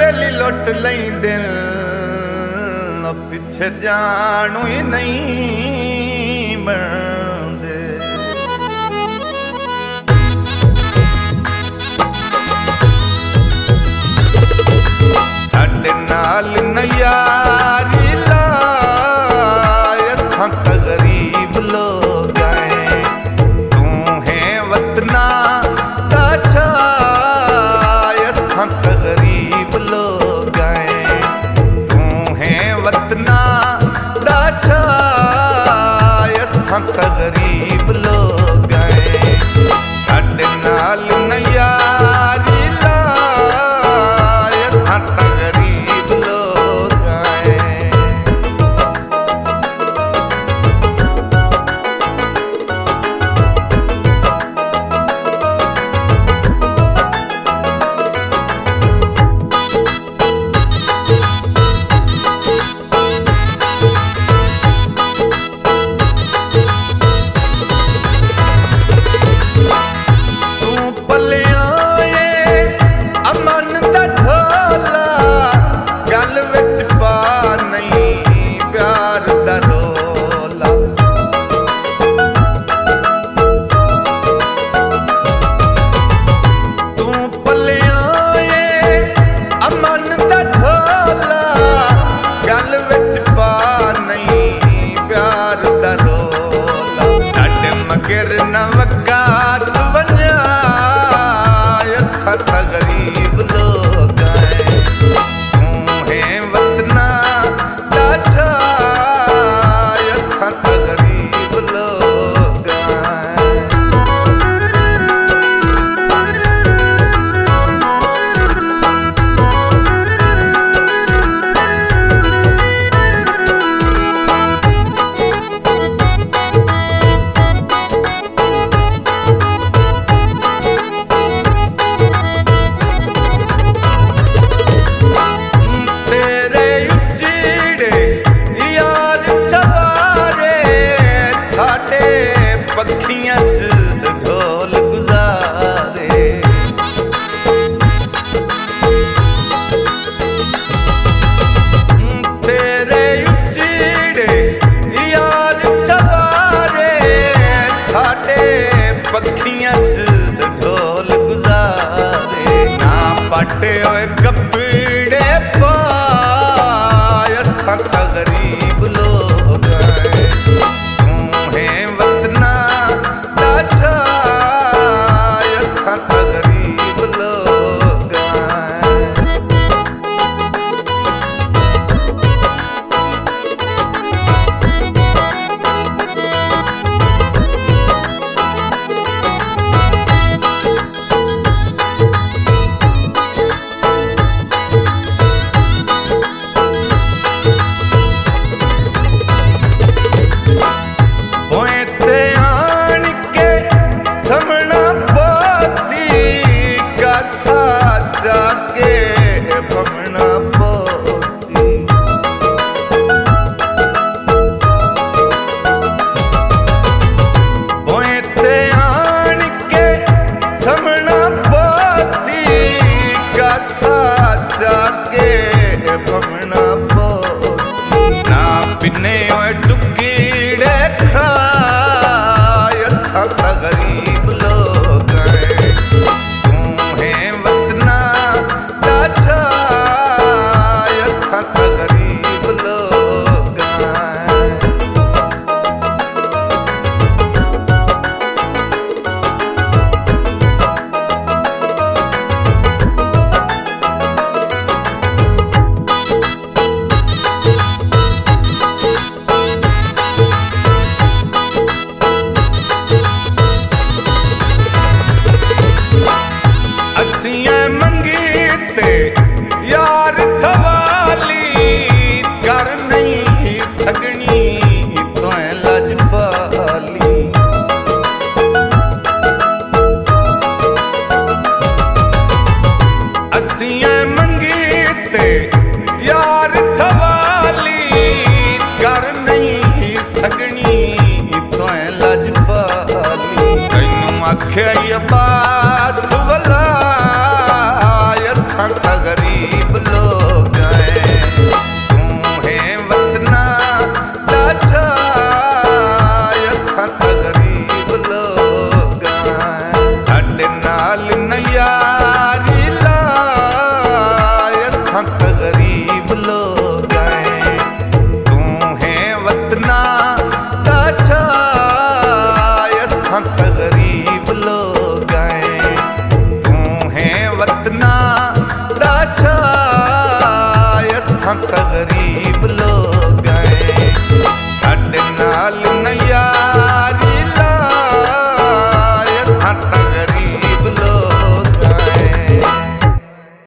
वेली लुट लई दिल पिछे जानू ही नहीं बनदे। साडे नाल नयारी लाए असां तां गरीब लोग आए। तू है वतना दा शाय असां तां गरीब लोग आए। तू है वतना दा शाय असां तां गरीब लोग आए। साडे नाल नयारी मगर न वकात वञा असां तां गरीब लोग आए। तू है वतना दा शाय असां तां गरीब लोग आए। पखियां च ढोल गुजारे तेरे उचीड़े यार चवारे। साडे पखियां च ढोल गुजारे। ना पाटे होए कपड़े पाए असां तां गरीब लोग आए। शाय असां तां गरीब लोग आए। समना पोसी का साचा के भमना पोसी। पोते आन के समना पोसी का साचा के भमना पोसी। ना पिने ओए टुकीड़े खाए असां तां गरीब लोग आए। तू है वतना दा शाय असां तां गरीब लोग आए। यार सवाली कर नहीं सकनी तो लजपाली। असियां मंगीते यार सवाली कर नहीं सकनी तो लजपाली। तैनू आख्या बास वला असां तां गरीब लोग हक गरीब